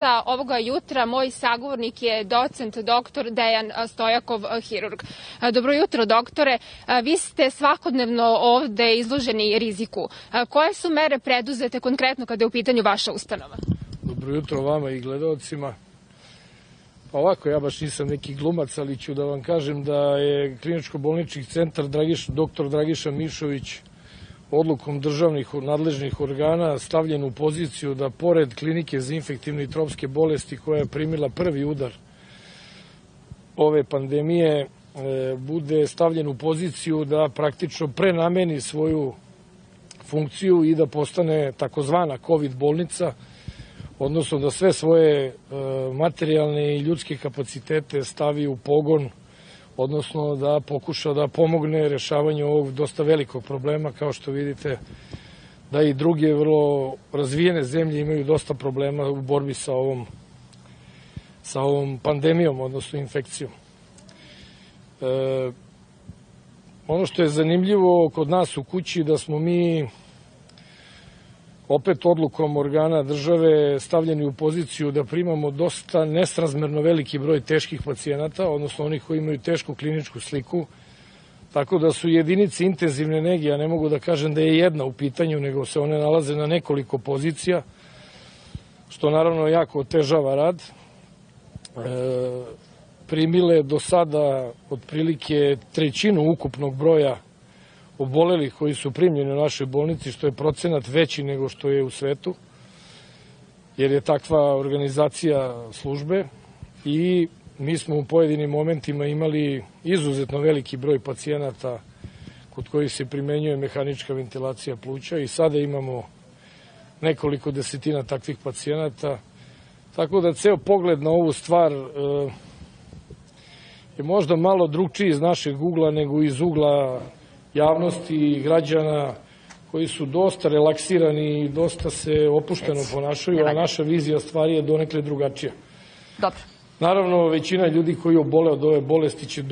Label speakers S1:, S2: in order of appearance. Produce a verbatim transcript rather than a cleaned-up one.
S1: Ovoga jutra moj sagovornik je docent doktor Dejan Stojakov, hirurg. Dobro jutro, doktore. Vi ste svakodnevno ovde izloženi riziku. Koje su mere preduzete konkretno kada je u pitanju vaša ustanova?
S2: Dobro jutro vama i gledalcima. Pa ovako, ja baš nisam neki glumac, ali ću da vam kažem da je kliničko-bolnički centar doktor Dragiša Mišović odlukom državnih nadležnih organa stavljen u poziciju da pored klinike za infektivne i tropske bolesti koja je primila prvi udar ove pandemije bude stavljen u poziciju da praktično prenameni svoju funkciju i da postane takozvana COVID bolnica, odnosno da sve svoje materijalne i ljudske kapacitete stavi u pogon, odnosno da pokuša da pomogne rešavanju ovog dosta velikog problema. Kao što vidite da i druge vrlo razvijene zemlje imaju dosta problema u borbi sa ovom, sa ovom pandemijom, odnosno infekcijom. E, ono što je zanimljivo kod nas u kući da smo mi opet odlukom organa države stavljeni u poziciju da primamo dosta nesrazmerno veliki broj teških pacijenata, odnosno onih koji imaju tešku kliničku sliku, tako da su jedinice intenzivne nege, ja ne mogu da kažem da je jedna u pitanju, nego se one nalaze na nekoliko pozicija, što naravno jako otežava rad. E, primile do sada otprilike trećinu ukupnog broja obolelih koji su primljeni u našoj bolnici, što je procenat veći nego što je u svetu, jer je takva organizacija službe i mi smo u pojedinim momentima imali izuzetno veliki broj pacijenata kod kojih se primenjuje mehanička ventilacija pluća i sada imamo nekoliko desetina takvih pacijenata, tako da ceo pogled na ovu stvar je možda malo drugčiji iz našeg ugla nego iz ugla javnosti i građana koji su dosta relaksirani i dosta se opušteno ponašaju, a naša vizija stvari je donekle drugačija.
S3: Dobro.
S2: Naravno, većina ljudi koji obole od ove bolesti će